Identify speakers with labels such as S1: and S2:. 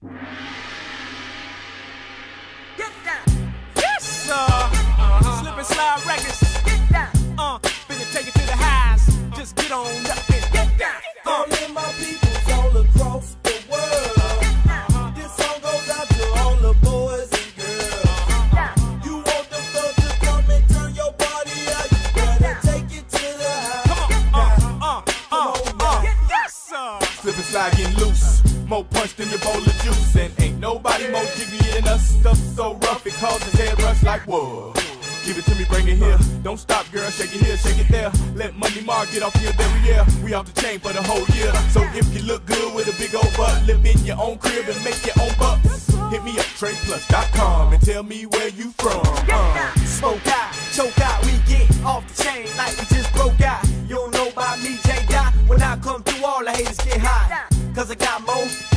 S1: Get down.
S2: Yes, sir. Slip and slide records.
S1: Get down.
S2: Finna take it to the highs. Just get on up and
S1: Get down.
S3: All of my peoples all across the world. This song goes out to all the boys and girls. You want the thug to come and turn your body out, you better take it to the high. Come on now.
S2: Yes, sir.
S4: Slip and slide getting loose, more punch than your bowl of juice. And ain't nobody more jiggy than us. Stuff so rough it causes head rush like whoa. Give it to me, bring it here. Don't stop, girl, shake it here, shake it there. Let Money Mark get off here every year. We off the chain for the whole year. So if you look good with a big old butt, live in your own crib and make your own bucks. Hit me up, TradePlus.com, and tell me where you from.
S3: Smoke out, choke out, we get off the chain like we just broke out. You don't know about me, J. Dot. When I come through, all the haters get hot. Cause I got more